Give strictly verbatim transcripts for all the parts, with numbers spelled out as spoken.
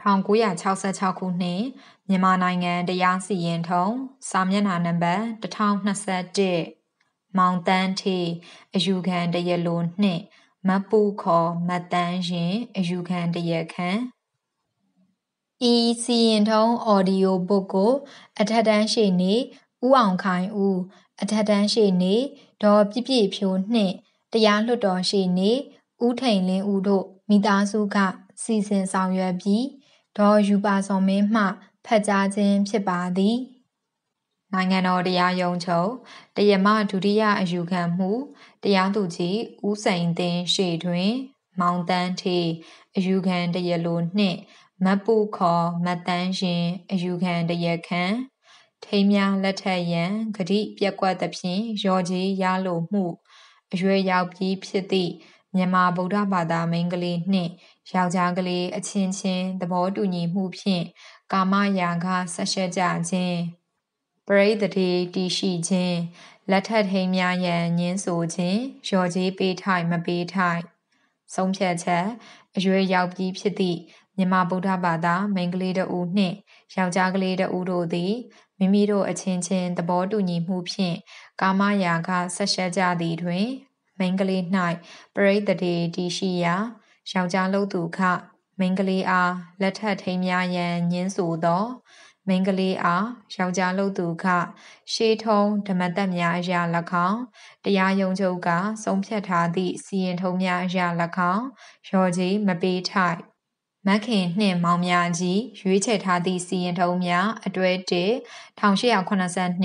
천구백육십육ခုနှစ်မြန်မာနိုင်ငံတရားစီရင်ထုံးစာမျက်နှာနံပါတ်တစ်ထောင်နှစ်ဆယ့်တစ်မောင်တန်းထေးအယူခံတရားလိုနှင့်မပူခေါ်မတန်းရင်အယူခံတရားခံဤစီရင်ထုံးအော်ဒီယိုဘုတ်ကိုအထက်တန်းရှေ့နေဦးအောင်ခိုင်ဦးအထက်တန်းရှေ့နေဒေါ်ပြည့်ပြည့်ဖြိုးနှင့်တရားလွှတ်တော်ရှေ့နေဦးထိန်လင်းဦးတို့မိသားစုကစီစဉ်ဆောင်ရွက်ပြီးဒေါ်ယူပါစော်မင်းမှဖတ်ကြားခြင်းဖြစ်ပါသည်နိုင်ငံတော်တရားရုံးချုပ်တရားမဒုတိယအယူခံမှုတရားသူကြီးဦးစိန်သိန်းရှေ့တွင်မောင်တန်းထေးအယူခံတရားလိုနှင့်မပူခေါ်မတန်းရင်အယူခံတရားခံထိမ်းများလက်ထက်ရန်ဂတိပြက်ကွက်သဖြင့်ရော်ကြီးရလိုမှုအရွယ်ရောက်ပြီးဖြစ်သည့်မြန်မာဗုဒ္ဓဘာသာမိန်းကလေးနှင့်ယောက်ျားကလေးအချင်းချင်းသဘောတူညီမှုဖြင့်ကာမရာဂဆက်ရှက်ကြခြင်းပရိသတ်တည်ရှိခြင်းလက်ထက်ထိမ်းများရန်ညင်းဆိုခြင်းရော်ကြီးပေးထိုက်မပေးထိုက်ဆုံးဖြတ်ချက်အရွယ်ရောက်ပြီးဖြစ်သည့်မြန်မာဗုဒ္ဓဘာသာမိန်းကလေးတဦးနှင့်ယောက်ျားကလေးတဦးတို့သည်မိမိတို့အချင်းချင်းသဘောတူညီမှုဖြင့်ကာမရာဂဆက်ရှက်ကြသည်တွင်မိန်းကလေး၌ပရိသတ်တည်ရှိရာယောက်ျားလုပ်သူခမိန်းကလေးအားလက်ထက်ထိမ်းများရန်ညင်းဆိုသောမိန်းကလေးအားယောက်ျားလုပ်သူခရှေးထုံးဓမ္မသက်များအရာ၎င်းတရားရုံးချုပ်ကဆုံးဖြတ်ထားသည့်စီရင်ထုံးများအရာ၎င်းရော်ကြီးမပေးထိုက်မခင်နှင့်မောင်များကြီးရွေးချယ်ထားသည့်စီရင်ထုံးများအတွဲတစ်၁၈၇၂ ၁၈၉၉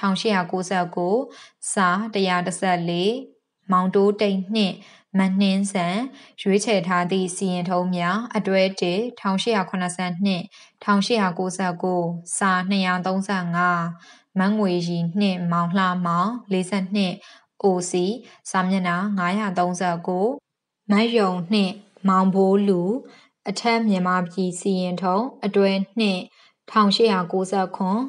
စာ၁၁၄မောင်တိုးတိတ်နှင့်မနှင်းဆန်ရွေးချယ်ထားသည့်စီရင်ထုံးများအတွဲတစ်၁၈၇၂ ၁၈၉၉စာ၂၃၅မန်းငွေရီနှင့်မောင်လှမောင်၄၂အိုစီစာမျက်နှာ၅၃၉မတ်ယုံနှင့်မောင်ဘိုးလူအထက်မြန်မာပြည်စီရင်ထုံးအတွဲနှစ်၁၈၉၇ ၁၉၀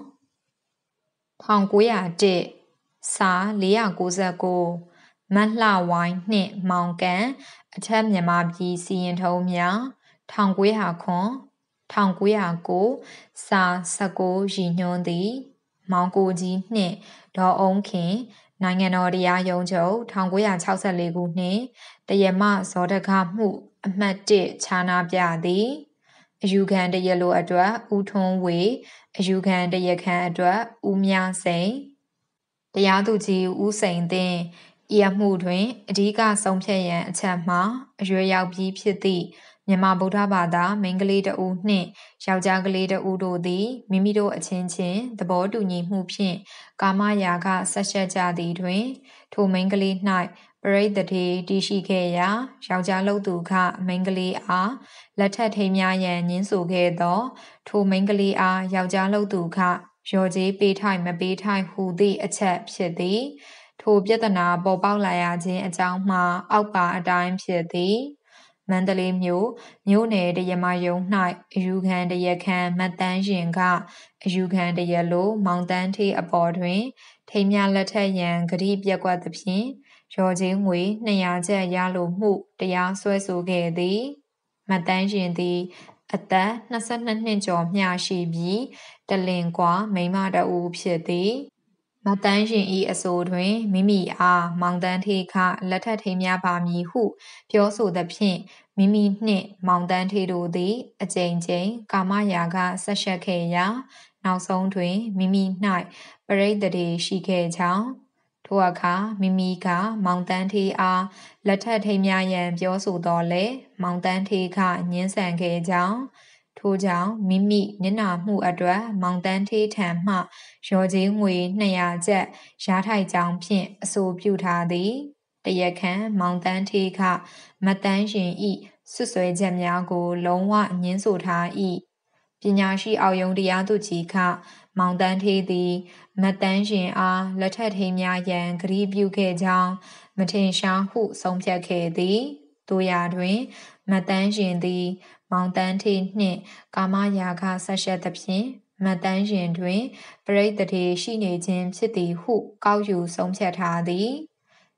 ၁စာ၄၉၉မတ်လှဝိုင်းနှင့်မောင်ကန်အထက်မြန်မာပြည်စီရင်ထုံးများ၁၉၀၇ ၁၉၀၉စာ၁၉ရည်ညွှန်းသည်မောင်ကိုကြီးနှင့်ဒေါ်အုံးခင်နိုင်ငံတော်တရားရုံးချုပ်၁၉၆၄ခုနှစ်တရားမဇောတကမှုအမှတ်တစ်ခြားနာပြသည်အယူခံတရားလိုအတွက်ဦးထွန်းဝေအယူခံတရားခံအတွက်ဦးမြစိန်တရားသူကြီးဦးစိန်သိန်းဤအမှုတွင်အဓိကဆုံးဖြတ်ရန်အချက်မှာအရွယ်ရောက်ပြီးဖြစ်သည့်မြန်မာဗုဒ္ဓဘာသာမိန်းကလေးတဦးနှင့်ယောက်ျားကလေးတဦးတို့သည်မိမိတို့အချင်းချင်းသဘောတူညီမှုဖြင့်ကာမရာဂဆက်ရှက်ကြသည်တွင်ထိုမိန်းကလေး၌ပရိသတ်တည်ရှိခဲ့ရာယောက်ျားလုပ်သူခမိန်းကလေးအားလက်ထက်ထိမ်းများရန်ညင်းဆိုခဲ့သောထိုမိန်းကလေးအားယောက်ျားလုပ်သူခရော်ကြီးပေးထိုက်မပေးထိုက်ဟူသည့်အချက်ဖြစ်သည်ထိုပြဿနာပေါ်ပေါက်လာရခြင်းအကြောင်းမှာအောက်ပါအတိုင်းဖြစ်သည်မန္တလေးမြို့မြို့နယ်တရားမရုံး၌အယူခံတရားခံမတန်းရင်ကအယူခံတရားလိုမောင်တန်းထေးအပေါ်တွင်ထိမ်းများလက်ထက်ရန်ဂတိပြက်ကွက်သဖြင့်ရော်ကြီးငွေနှစ်ရာကျပ်ရလိုမှုတရားစွဲဆိုခဲ့သည်မတန်းရင်သည်အသက်၂၂နှစ်ကျော်မျှရှိပြီးတလင်ကွာမိန်းမတဦးဖြစ်သည်မတန်းရင်ဤအဆိုတွင်မိမိအားမောင်တန်းထေးခလက်ထက်ထိမ်းများပါမည်ဟုပြောဆိုသဖြင့်မိမိနှင့်မောင်တန်းထေးတို့သည်အကြိမ်ကြိမ်ကာမရာဂဆက်ရှက်ခဲ့ရာနောက်ဆုံးတွင်မိမိ၌ပရိသတ်ရှိခဲ့ကြောင်းထိုအခါမိမိကမောင်တန်းထေးအားလက်ထက်ထိမ်းများရန်ပြောဆိုတော်လဲမောင်တန်းထေးခညှင်းဆန်ခဲ့ကြောင်းထို့ကြောင့်မိမိနစ်နာမှုအတွက်မောင်တန်းထေးထံမှရော်ကြီးငွေနှစ်ရာကျပ်ရထိုက်ကြောင်းဖြင့်အဆိုပြုထားသည်တရားခံမောင်တန်းထေးခမတန်းရင်ဤဆွဆွဲချက်များကိုလုံးဝညှင်းဆိုထား၏ပညာရှိအောက်ယုံတရားသူကြီးခမောင်တန်းထေးသည်မတန်းရင်အားလက်ထက်ထိမ်းများရန်ဂရုပြုခဲ့ကြောင်းမထင်ရှားဟုဆုံးဖြတ်ခဲ့သည်တို့ရာတွင်မတန်းရင်သည်မောင်တန်းထေးနှင့်ကာမရာဂဆက်ရှက်သဖြင့်မတန်းရင်တွင်ပရိသတ်ရှိနေခြင်းဖြစ်သည်ဟုကောက်ယူဆုံးဖြတ်ထားသည်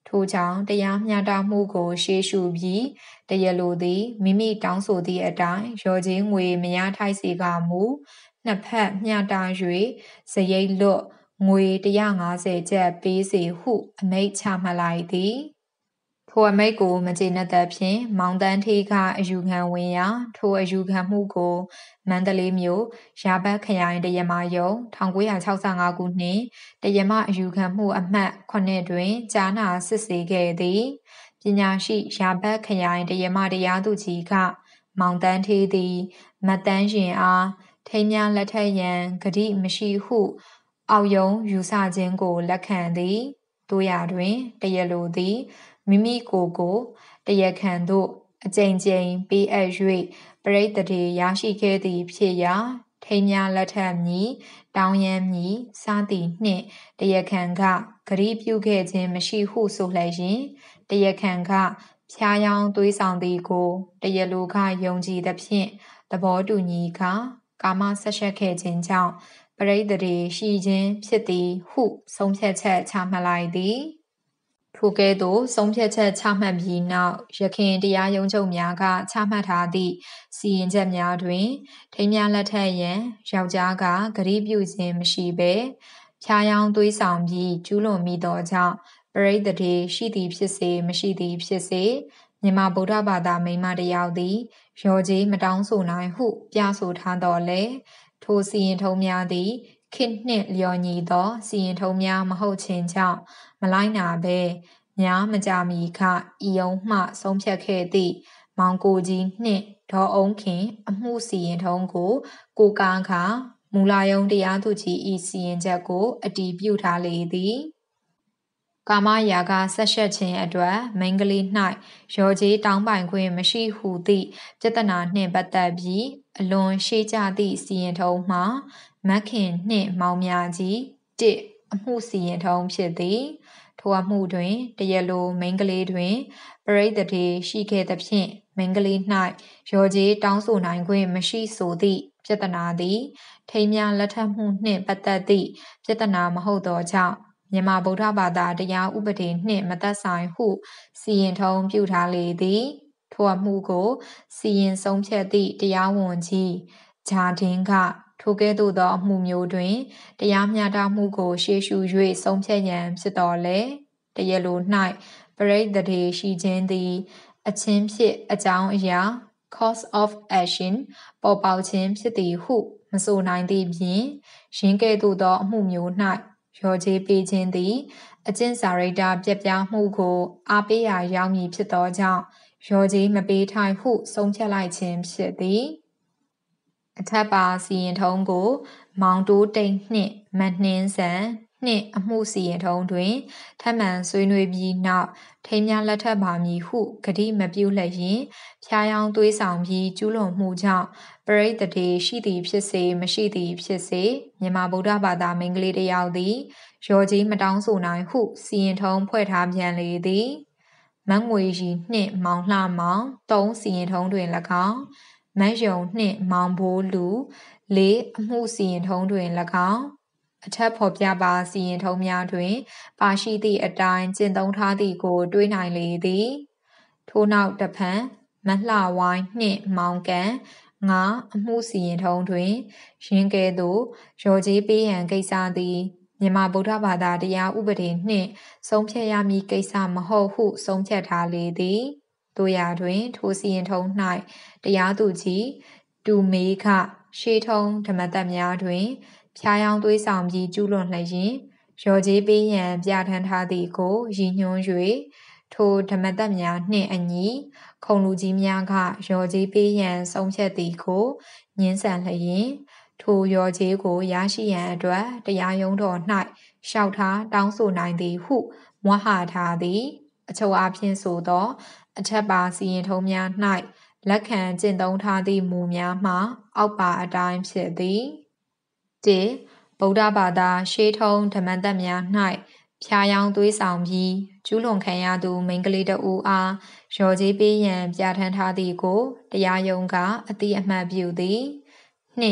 ထို့ကြောင့်တရားမျှတမှုကိုရှေ့ရှုပြီးတရားလိုသည်မိမိတောင်းဆိုသည့်အတိုင်းရော်ကြီးငွေမရထိုက်စေကမူနှစ်ဖက်မျှတ၍စရိတ်လွတ်ငွေone hundred fiftyကျပ်ပေးစေဟုအမိန့်ချမှတ်လိုက်သည်ထိုအမိန့်ကိုမကျေနပ်သဖြင့်မောင်တန်းထေးကအယူခံဝင်ရာထိုအယူခံမှုကိုမန္တလေးမြို့ရာဘတ်ခရိုင်တရားမရုံးone thousand nine hundred sixty-fiveခုနှစ်တရားမအယူခံမှုအမှတ်sevenတွင်ကြားနာစစ်ဆေးခဲ့သည်ပညာရှိရာဘတ်ခရိုင်တရားမတရားသူကြီးကမောင်တန်းထေးသည်မတ်တန်းရင်အားထိမ်းများလက်ထက်ရန်ဂတိမရှိဟုအောက်ယုံယူဆခြင်းကိုလက်ခံသည်တို့ရာတွင်တရားလိုသည်မိမိကိုယ်ကိုတရားခံသို့အကြိမ်ကြိမ်ပေးအပ်၍ပရိသတ်တွေရရှိခဲ့သည်ဖြစ်ရာထိမ်းများလက်ထက်မည်တောင်းရန်မည်စသည်နှင့်တရားခံကဂတိပြုခဲ့ခြင်းမရှိဟုဆိုလျင်တရားခံကဖျားယောင်းသွေးဆောင်သည်ကိုတရားလိုကယုံကြည်သဖြင့်သဘောတူညီကကာမဆက်ရှက်ခဲ့ခြင်းကြောင့်ပရိသတ်တွေရှိခြင်းဖြစ်သည်ဟုဆုံးဖြတ်ချက်ချမှတ်လိုက်သည်ထိုကဲ့သို့ဆုံးဖြတ်ချက်ချမှတ်ပြီးနောက်ရခင်တရားရုံးချုပ်များကချမှတ်ထားသည့်စီရင်ချက်များတွင်ထိမ်းများလက်ထက်ရန်ယောက်ျားကဂတိပြုခြင်းမရှိဘဲဖျားယောင်းသွေးဆောင်ပြီးကျူးလွန်မိသောကြောင့်ပရိသတ်တွေရှိသည်ဖြစ်စေမရှိသည်ဖြစ်စေမြန်မာဗုဒ္ဓဘာသာမိန်းမတစ်ယောက်သည်ရော်ကြီးမတောင်းဆိုနိုင်ဟုပြဆိုထားတော်လဲထိုစီရင်ထုံးများသည်ခေတ်နှင့်လျော်ညီသောစီရင်ထုံးများမဟုတ်ခြင်းကြောင့်မလိုက်နာဘဲများမကြမီခဤယုံမှဆုံးဖြတ်ခဲ့သည့်မောင်ကိုကြီးနှင့်ဒေါ်အုံးခင်အမှုစီရင်ထုံးကိုကိုကားခမူလာယုံတရားသူကြီးဤစီရင်ချက်ကိုအတည်ပြုထားလေသည်ကာမရာဂဆက်ရှက်ခြင်းအတွက်မိန်းကလေး၌ရော်ကြီးတောင်းပိုင်ခွင့်မရှိဟုသည့်ပြဿနာနှင့်ပတ်သက်ပြီးအလွန်ရှေးကြသည့်စီရင်ထုံးမှာမက်ခင်နှင့်မောင်မြကြီးတစ်အမှုစီရင်ထုံးဖြစ်သည်ထိုအမှုတွင်တရားလိုမိန်းကလေးတွင်ပရိသတ်တွေရှိခဲ့သဖြင့်မိန်းကလေး၌ရော်ကြီးတောင်းဆိုနိုင်ခွင့်မရှိဆိုသည့်ပြဿနာသည်ထိမ်းများလက်ထပ်မှုနှင့်ပတ်သက်သည့်ပြဿနာမဟုတ်သောကြောင့်မြန်မာဗုဒ္ဓဘာသာတရားဥပဒေနှင့်မသက်ဆိုင်ဟုစီရင်ထုံးပြုထားလေသည်ထိုအမှုကိုစီရင်ဆုံးဖြတ်သည့်တရားဝန်ကြီးဂျာဒင်းကထိုကဲ့သို့သောအမှုမျိုးတွင်တရားမျှတမှုကိုရှေ့ရှု၍ဆုံးဖြတ်ရန်ဖြစ်တော်လဲတရားလို၌ပရိသတ်တွေရှိခြင်းသည်အချင်းဖြစ်အကြောင်းအရာ cause of action ပေါ်ပေါက်ခြင်းဖြစ်သည်ဟုမဆိုနိုင်သည့်ပြင်ရင်းကဲ့သို့သောအမှုမျိုး၌ရော်ကြီးပေးခြင်းသည်အကျင့်စာရိတ္တပြက်ပြားမှုကိုအားပေးရာရောက်မည်ဖြစ်သောကြောင့်ရော်ကြီးမပေးထိုင်ဟုဆုံးဖြတ်လိုက်ခြင်းဖြစ်သည်အထက်ပါစီရင်ထုံးကိုမောင်တိုးတိတ်နှင့်မနှင်းစံနှင့်အမှုစီရင်ထုံးတွင်ထပ်မံဆွေးနွေးပြီးနောက်ထိမ်းများလက်ထပ်ပါမည်ဟုဂတိမပြုလျက်ဖျားယောင်းသွေးဆောင်ပြီးကျူးလွန်မှုကြောင့်ပရိသတ်တွေရှိသည်ဖြစ်စေမရှိသည်ဖြစ်စေမြန်မာဗုဒ္ဓဘာသာမိန်းကလေးတစ်ယောက်သည်ရော်ကြီးမတောင်းဆိုနိုင်ဟုစီရင်ထုံးဖွဲ့ထားပြန်လေသည်မငွေရီနှင့်မောင်လှမောင်သုံးစီရင်ထုံးတွင်၎င်းမတ်ယုံနှင့်မောင်ဘိုးလူလေးအမှုစီရင်ထုံးတွင်၎င်းအထက်ဖော်ပြပါစီရင်ထုံးများတွင်ပါရှိသည့်အတိုင်းကျင့်သုံးထားသည်ကိုတွေးနိုင်လေသည်ထို့နောက်တစ်ဖန်မလှဝိုင်းနှင့်မောင်ကန်ငါအမှုစီရင်ထုံးတွင်ရင်းကဲ့သို့ရော်ကြီးပေးရန်ကိစ္စသည်မြန်မာဗုဒ္ဓဘာသာတရားဥပဒေနှင့်ဆုံးဖြတ်ရမည့်ကိစ္စမဟုတ်ဟုဆုံးဖြတ်ထားလေသည်တို့ရာတွင်ထိုစီရင်ထုံး၌တရားသူကြီးတူမေးခရှေးထုံးဓမ္မသက်များတွင်ဖျားယောင်းသွေးဆောင်ပြီးကျူးလွန်လျင်ရော်ကြီးပေးရန်ပြဋ္ဌာန်းထားသည်ကိုရည်ညွှန်း၍ထိုဓမ္မသက်များနှင့်အညီခုံလူကြီးများကရော်ကြီးပေးရန်ဆုံးဖြတ်သည်ကိုညှင်းဆန်လျင်ထိုရော်ကြီးကိုရရှိရန်အတွက်တရားရုံးတော်၌လျှောက်ထားတောင်းဆိုနိုင်သည်ဟုမွဟထားသည်အချုပ်အားဖြင့်ဆိုသောအထက်ပါစီရင်ထုံးများ၌လက်ခံကျင့်သုံးထားသည့်မူများမှာအောက်ပါအတိုင်းဖြစ်သည်တစ်ဗုဒ္ဓဘာသာရှေးထုံးဓမ္မသက်များ၌ဖျားယောင်းသွေးဆောင်ပြီးကျူးလွန်ခံရသူမိန်းကလေးတဦးအားရော်ကြီးပေးရန်ပြဋ္ဌာန်းထားသည်ကိုတရားရုံးကအတိအမှတ်ပြုသည်နှစ်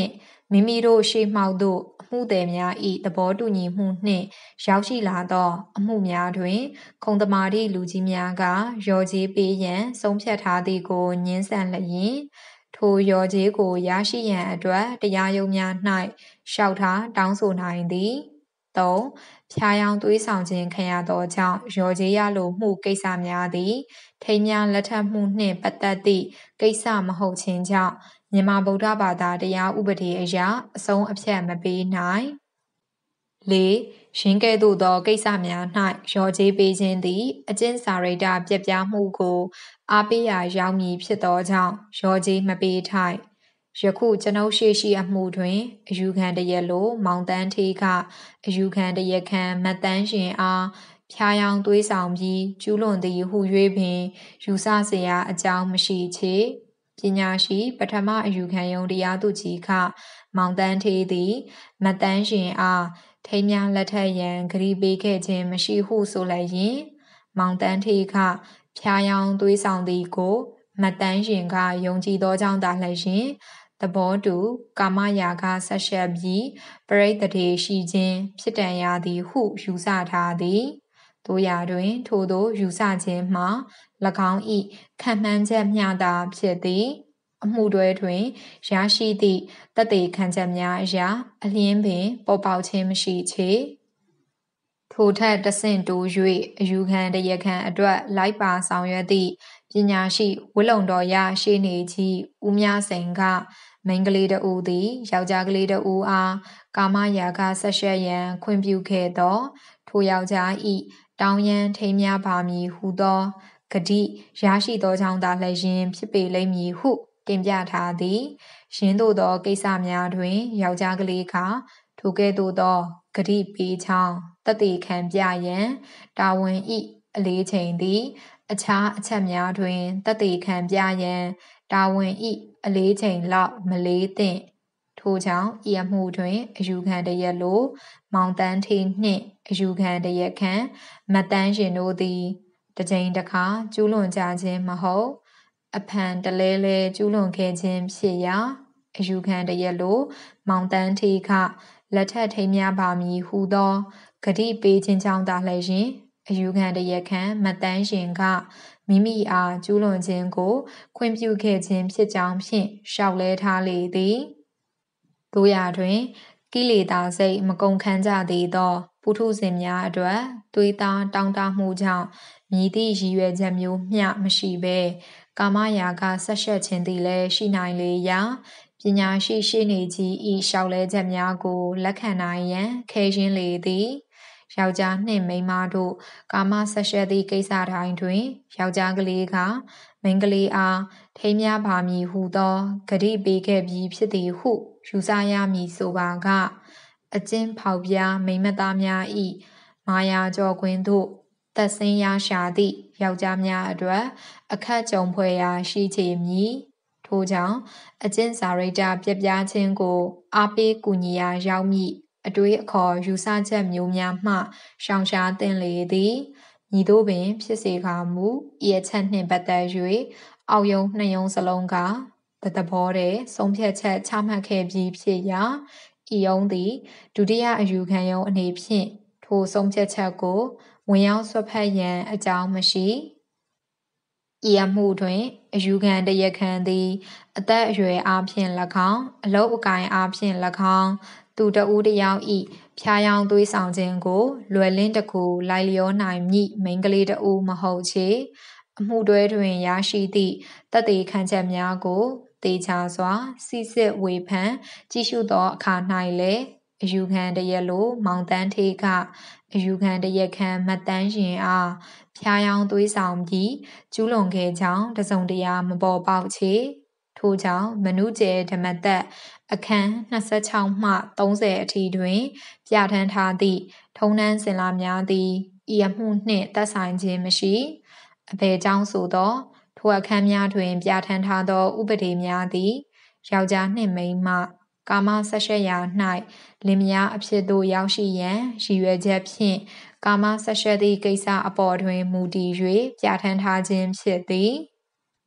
မိမိတို့ရှေ့မှောက်သို့အမှုသည်များ၏သဘောတူညီမှုနှင့်ရောက်ရှိလာသောအမှုများတွင်ခုံသမာဓိလူကြီးများကရော်ကြေးပေးရန်ဆုံးဖြတ်ထားသည်ကိုညှင်းဆန်လျင်ထိုရော်ကြေးကိုရရှိရန်အတွက်တရားရုံးများ၌လျှောက်ထားတောင်းဆိုနိုင်သည်သုံးဖျားယောင်းသွေးဆောင်ခြင်းခံရသောကြောင့်ရော်ကြေးရလိုမှုကိစ္စများသည်ထိမ်းများလက်ထပ်မှုနှင့်ပတ်သက်သည့်ကိစ္စမဟုတ်ခြင်းကြောင့်မြန်မာဗုဒ္ဓဘာသာတရားဥပဒေအရအဆုံးအဖြတ်မပေးနိုင်လေးရင်းကဲ့သို့သောကိစ္စများ၌ရော်ကြေးပေးခြင်းသည်အကျင့်စာရိတ္တပြက်ပြားမှုကိုအားပေးရာရောက်မည်ဖြစ်သောကြောင့်ရော်ကြေးမပေးထိုက်ယခုကျွန်ုပ်ရှိရှိအမှုတွင်အယူခံတရက်လိုမောင်တန်းထေးကအယူခံတရက်ခံမတ်တန်းရှင်အားဖျားယောင်းသွေးဆောင်ပြီးကျူးလွန်သည်ဟု၍ပင်ယူဆเสียအကြောင်းမရှိချေပညာရှိပထမအယူခံယုံတရားသူကြီးကမောင်တန်းထေးသည်မတ်တန်းရှင်အားထိမ်းများလက်ထက်ရန်ဂရီပေးခဲ့ခြင်းမရှိဟုဆိုလိုက်ရင်မောင်တန်းထေးကဖျားယောင်းသွေးဆောင်သည်ကိုမတ်တန်းရှင်ကယုံကြည်သောကြောင့်သာလျှင်သဘောတူကာမရာဂဆက်ရှက်ပြီးပရိသတေရှိခြင်းဖြစ်တန်ရသည်ဟုယူဆထားသည်တို့ရာတွင်ထိုသို့ယူဆခြင်းမှာ၎င်း၏ခံမှန်းချက်မျှသာဖြစ်သည်အမှုတွဲတွင်ရရှိသည့်သက်သေခံချက်များအရာအလျင်းပင်ပေါ်ပေါက်ခြင်းမရှိချေထိုထက်တဆင့်တိုး၍အယူခံတရားခံအတွက်လိုက်ပါဆောင်ရွက်သည့်ပညာရှိဝိလုံတော်ရရှိနေကြီးဦးမြစိန်ကမိန်းကလေးတဦးသည်ယောက်ျားကလေးတဦးအားကာမရာဂဆက်ရှက်ရန်ခွင့်ပြုခဲ့သောထိုယောက်ျား၏တောင်းရန်ထိမ်းများပါမည်ဟုသောဂတိရရှိသောကြောင့်သာလျှင်ဖြစ်ပေလိမ့်မည်ဟုတင်ပြထားသည်ရင်းသို့သောကိစ္စများတွင်ယောက်ျားကလေးကထိုကဲ့သို့သောဂတိပေးချောင်းသက်သေခံပြရန်တာဝန်၏အလေးချိန်သည်အခြားအချက်များတွင်သက်သေခံပြရန်တာဝန်၏အလေးချိန်လောက်မလေးသင့်ထို့ကြောင့်ဤအမှုတွင်အယူခံတရက်လိုမောင်တန်းထေးနှင့်အယူခံတရက်ခံမတ်တန်းရှင်တို့သည်တစ်ကြိမ်တစ်ခါကျူးလွန်ကြခြင်းမဟုတ်အဖန်တလဲလဲကျူးလွန်ခဲ့ခြင်းဖြစ်ရာအယူခံတရက်လိုမောင်တန်းထေးကလက်ထပ်ထိမ်းများပါမည်ဟုသောဂတိပေးခြင်းကြောင့်သာလျှင်အယူခံတရက်ခံမတ်တန်းရှင်ကမိမိအားကျူးလွန်ခြင်းကိုခွင့်ပြုခဲ့ခြင်းဖြစ်ကြောင်းဖြင့်ရှောက်လဲထားလေသည်တို့ရာတွင်ကိလေသာစိတ်မကုန်ခန်းကြသေးသောပုထုဇဉ်များအတွက်သွေးသားတောင်းတမှုကြောင့်မြည်သည့်ရည်ရွယ်ချက်မျိုးမျှမရှိဘဲကာမရာဂဆက်ရှက်ခြင်းသည်လည်းရှိနိုင်လေရာပညာရှိရှိနေကြီးဤလျှောက်လဲချက်များကိုလက်ခံနိုင်ရန်ခဲရှင်းလေသည်ယောက်ျားနှင့်မိန်းမတို့ကာမဆက်ရှက်သည့်ကိစ္စတိုင်းတွင်ယောက်ျားကလေးကမိန်းကလေးအားထိမ်းများပါမည်ဟုသောဂတိပေးခဲ့ပြီးဖြစ်သည်ဟုယူဆရမည်ဆိုပါကအကျင့်ဖောက်ပြားမိန်းမသားများ၏မာယာကြောခွင်းသို့သက်ဆင်းရရှာသည့်ယောက်ျားများအတွက်အခက်ကြုံဖွယ်ရာရှိချေမည်ထို့ကြောင့်အကျင့်စာရိတ္တပြပြခြင်းကိုအားပေးကူညီရာရောက်မည်အတွေးအခေါ်ယူဆချက်မျိုးများမှရှောင်ရှားသင့်လေသည်ညီတို့ပင်ဖြစ်စေခါမူဤအချက်နှင့်ပတ်သက်၍အောက်ယုံနှယုံစလုံးကတသဘောတည်းဆုံးဖြတ်ချက်ချမှတ်ခဲ့ပြီးဖြစ်ရာဤယုံသည်ဒုတိယအယူခံယုံအနေဖြင့်ထိုဆုံးဖြတ်ချက်ကိုဝင်ရောက်ဆွတ်ဖက်ရန်အကြောင်းမရှိဤအမှုတွင်အယူခံတရက်ခံသည်အသက်အရွယ်အားဖြင့်၎င်းအလုပ်အကိုင်အားဖြင့်၎င်းသူတဦးတယောက်ဤဖျားယောင်းသွေးဆောင်ခြင်းကိုလွယ်လင်းတကူလိုက်လျောနိုင်မည့်မိန်းကလေးတဦးမဟုတ်ချေအမှုတွဲတွင်ရရှိသည့်သက်သေခံချက်များကိုသေချာစွာစစ်စစ်ဝေဖန်ကြည့်ရှုသောအခါ၌လည်းအယူခံတရက်လိုမောင်တန်းထေးကအယူခံတရက်ခံမတ်တန်းရှင်အားဖျားယောင်းသွေးဆောင်ပြီးကျူးလွန်ခဲ့ကြောင်းတစုံတရာမပေါ်ပေါက်ချေထို့ကြောင့်မနုကျေဓမ္မသက်အခန်းနှစ်ဆယ့်ခြောက်မှသုံးဆယ်အထိတွင်ပြဋ္ဌာန်းထားသည့်ထုံးတမ်းစဉ်လာများသည်ဤအမှုနှင့်သက်ဆိုင်ခြင်းမရှိအဘယ်ကြောင့်ဆိုသောထိုအခန်းများတွင်ပြဋ္ဌာန်းထားသောဥပဒေများသည်ယောက်ျားနှင့်မိန်းမကာမဆက်ရှက်ရာ၌လင်မယားအဖြစ်သို့ရောက်ရှိရန်ရည်ရွယ်ချက်ဖြင့်ကာမဆက်ရှက်သည့်ကိစ္စအပေါ်တွင်မူတည်၍ပြဋ္ဌာန်းထားခြင်းဖြစ်သည်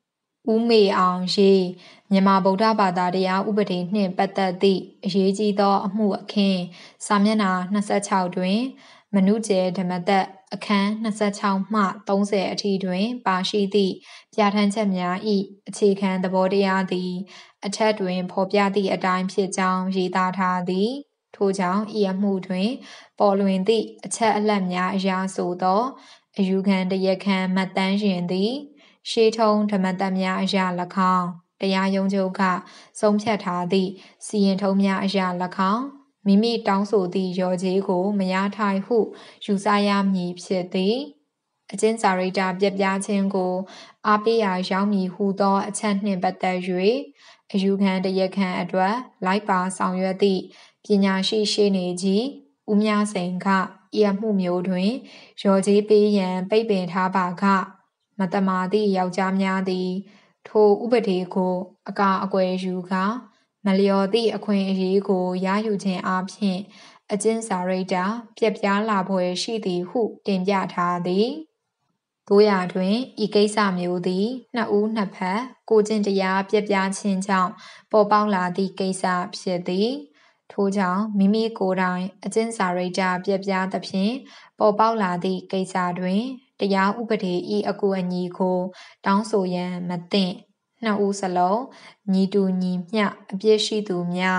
ဦးမေအောင်ရေးမြန်မာဗုဒ္ဓဘာသာတရားဥပဒေနှင့်ပတ်သက်သည့်အရေးကြီးသောအမှုအခင်းစာမျက်နှာ26တွင်မနုကျေဓမ္မသက်အခန်း26မှ30အထိတွင်ပါရှိသည့်ပြဋ္ဌာန်းချက်များ၏အခြေခံသဘောတရားသည်အထက်တွင်ဖော်ပြသည့်အတိုင်းဖြစ်ကြောင်းရေးသားထားသည်ထို့ကြောင့်ဤအမှုတွင်ပေါ်လွင်သည့်အချက်အလက်များအရာဆိုသောအယူခံတရားခံမှတ်တမ်းရင်သည်ရှေးထုံးဓမ္မသက်များအရာ၎င်းတရားရုံးချုပ်ကဆုံးဖြတ်ထားသည့်စီရင်ထုံးများအရာ၎င်းမိမိတောင်းဆိုသည့်ရော်ကြေးကိုမရထိုင်ဟုယူဆရမည်ဖြစ်သည်အကျဉ်းစာရိတ္တပြပြခြင်းကိုအားပေးရာရောက်မည်ဟုသောအချက်နှင့်ပတ်သက်၍အယူခံတရားခံအတွက်လိုက်ပါဆောင်ရွက်သည့်ပညာရှိရှေ့နေကြီးဦးမြစိန်ကဤအမှုမျိုးတွင်ရော်ကြေးပေးရန်ပိတ်ပင်ထားပါကမတမာသည့်ယောက်ျားများသည်ထိုဥပဒေကိုအကာအကွယ်ယူကာမလျော်သည့်အခွင့်အရေးကိုရယူခြင်းအပြင်အကျဉ်းစာရိတ္တပြက်ပြားလာဖွယ်ရှိသည်ဟုတင်ပြထားသည်တို့ရာတွင်ဤကိစ္စမျိုးသည်နှစ်ဦးနှစ်ဖက်ကိုကျင့်တရားပြက်ပြားခြင်းကြောင့်ပေါ်ပေါက်လာသည့်ကိစ္စဖြစ်သည်ထို့ကြောင့်မိမိကိုယ်တိုင်အကျဉ်းစာရိတ္တပြက်ပြားသဖြင့်ပေါ်ပေါက်လာသည့်ကိစ္စတွင်တရားဥပဒေ၏အကူအညီကိုတောင်းဆိုရန်မသင့်နှစ်ဦးစလုံးညီတူညီမျှအပြစ်ရှိသူများ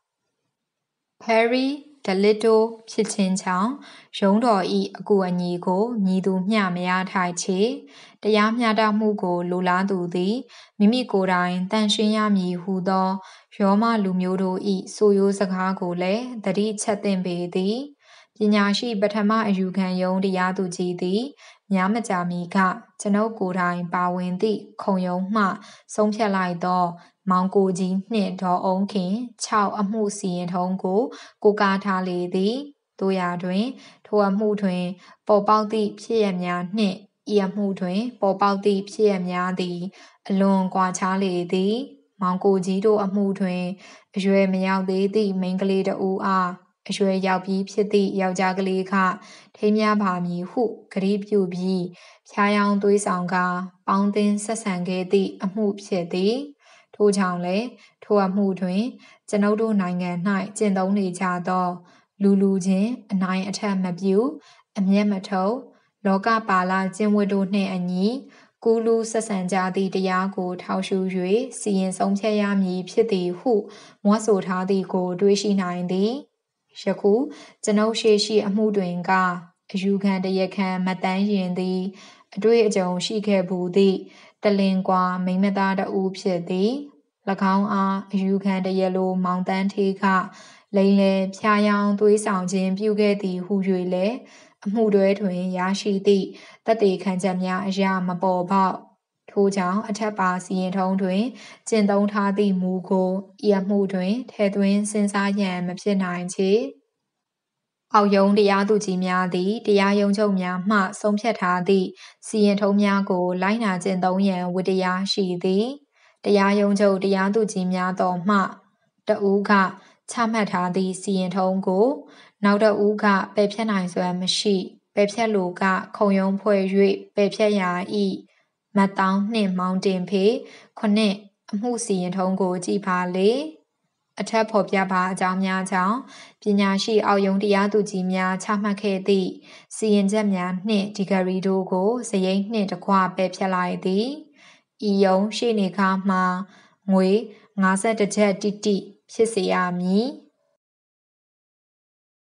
Perry Delito ဖြစ်ခြင်းကြောင့်ရုံးတော်၏အကူအညီကိုညီတူမျှမရထိုက်ချေတရားမျှတမှုကိုလိုလားသူသည်မိမိကိုယ်တိုင်တန်ရှင်းရမည်ဟုသောရောမလူမျိုးတို့၏ဆိုရိုးစကားကိုလည်းသတိချက်သင့်ပေသည်ပညာရှိပထမအယူခံယုံတရားသူကြီးသည်များမကြာမီကကျွန်ုပ်ကိုယ်တိုင်ပါဝင်သည့်ခုံရုံးမှဆုံးဖြတ်လိုက်သောမောင်ကိုကြီးနှင့်ဒေါ်အုံးခင်၆အမှုစီရင်ထုံးကိုကိုးကားထားလေသည်တို့ရာတွင်ထိုအမှုတွင်ပေါ်ပေါက်သည့်ဖြစ်ရများနှင့်ဤအမှုတွင်ပေါ်ပေါက်သည့်ဖြစ်ရများသည်အလွန်ကွာခြားလေသည်မောင်ကိုကြီးတို့အမှုတွင်အရွယ်မရောက်သေးသည့်မိန်းကလေးတဦးအားအရွယ်ရောက်ပြီးဖြစ်သည့်ယောက်ျားကလေးကထိမ်းမြပါမည်ဟုဂရုပြုပြီးဖြားယောင်းသွေးဆောင်ကပေါင်းသင်းဆက်ဆံခဲ့သည့်အမှုဖြစ်သည်ထို့ကြောင့်လည်းထိုအမှုတွင်ကျွန်ုပ်တို့နိုင်ငံ၌ကျင့်သုံးနေကြသောလူလူချင်းအနိုင်အထက်မပြုအမျက်မထုတ်လောကပါလကျင့်ဝတ်တို့နှင့်အညီကူးလူဆက်ဆံကြသည့်တရားကိုထောက်ရှု၍စီရင်ဆုံးဖြတ်ရမည်ဖြစ်သည်ဟုမွတ်ဆိုထားသည်ကိုတွေ့ရှိနိုင်သည်ယခုကျွန်ုပ်ရှိရှိအမှုတွင်ကအယူခံတရားခံမတန်းရင်သည်အတွေ့အကြုံရှိခဲ့ဘူးသည့်တလင်ကွာမိမသားတဦးဖြစ်သည်၎င်းအားအယူခံတရားလိုမောင်တန်းထေးကလိန်လေဖြားယောင်းသွေးဆောင်ခြင်းပြုခဲ့သည်ဟု၍လည်းအမှုတွဲတွင်ရရှိသည့်သက်သေခံချက်များအရာမပေါ်ပေါက်ထို့ကြောင့်အထက်ပါစီရင်ထုံးတွင်ကျင့်သုံးထားသည့်မူကိုဤအမှုတွင်ထည့်သွင်းစဉ်းစားရန်မဖြစ်နိုင်ချေအောက်ယုံတရားသူကြီးများသည်တရားရုံးချုပ်များမှဆုံးဖြတ်ထားသည့်စီရင်ထုံးများကိုလိုက်နာကျင့်သုံးရန်ဝတ္တရားရှိသည်တရားရုံးချုပ်တရားသူကြီးများတော်မှတဦးကချမှတ်ထားသည့်စီရင်ထုံးကိုနောက်တဦးကပယ်ဖျက်နိုင်စွမ်းမရှိပယ်ဖျက်လိုကခုံရုံးဖွဲ့၍ပယ်ဖျက်ရာ၏မတ်တောင်းနှင့်မောင်တင်ဖေခုနှစ်အမှုစီရင်ထုံးကိုကြည်ပါလေအထက်ဖော်ပြပါအကြောင်းများကြောင့်ပညာရှိအောက်ယုံတရားသူကြီးများချမှတ်ခဲ့သည့်စီရင်ချက်များနှင့်ဒီဂရီတို့ကိုစရိတ်နှင့်တကွပယ်ဖျက်လိုက်သည်ဤယုံရှေ့နေကားမှငွေ၅၁ကျပ်တိတိဖြစ်စေရမည်